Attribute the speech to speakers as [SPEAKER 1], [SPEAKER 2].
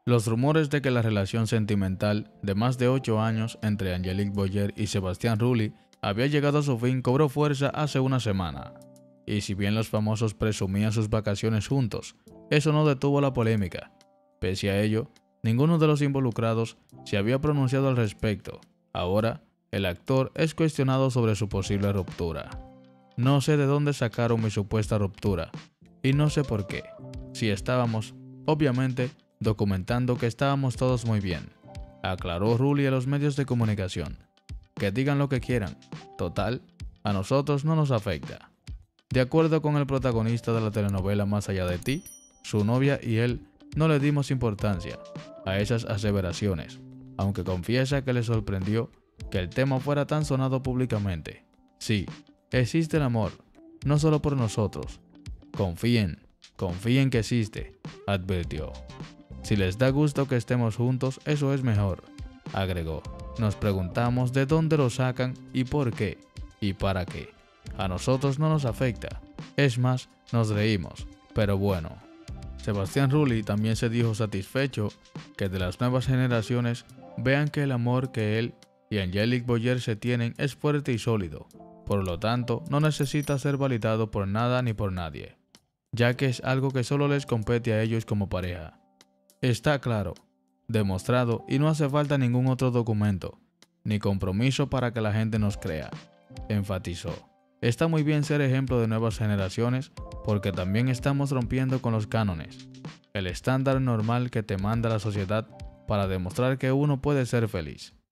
[SPEAKER 1] Los rumores de que la relación sentimental de más de 8 años entre Angelique Boyer y Sebastián Rulli había llegado a su fin cobró fuerza hace una semana. Y si bien los famosos presumían sus vacaciones juntos, eso no detuvo la polémica. Pese a ello, ninguno de los involucrados se había pronunciado al respecto. Ahora, el actor es cuestionado sobre su posible ruptura. No sé de dónde sacaron mi supuesta ruptura, y no sé por qué. Si estábamos, obviamente, documentando que estábamos todos muy bien, aclaró Rulli a los medios de comunicación. Que digan lo que quieran, total, a nosotros no nos afecta. De acuerdo con el protagonista de la telenovela Más allá de ti, su novia y él no le dimos importancia a esas aseveraciones, aunque confiesa que le sorprendió que el tema fuera tan sonado públicamente. Sí, existe el amor, no solo por nosotros. Confíen que existe, advirtió. Si les da gusto que estemos juntos, eso es mejor, agregó. Nos preguntamos de dónde lo sacan y por qué y para qué. A nosotros no nos afecta. Es más, nos reímos. Pero bueno. Sebastián Rulli también se dijo satisfecho que de las nuevas generaciones vean que el amor que él y Angelique Boyer se tienen es fuerte y sólido. Por lo tanto, no necesita ser validado por nada ni por nadie, ya que es algo que solo les compete a ellos como pareja. Está claro, demostrado y no hace falta ningún otro documento, ni compromiso para que la gente nos crea, enfatizó. Está muy bien ser ejemplo de nuevas generaciones porque también estamos rompiendo con los cánones, el estándar normal que te manda la sociedad para demostrar que uno puede ser feliz.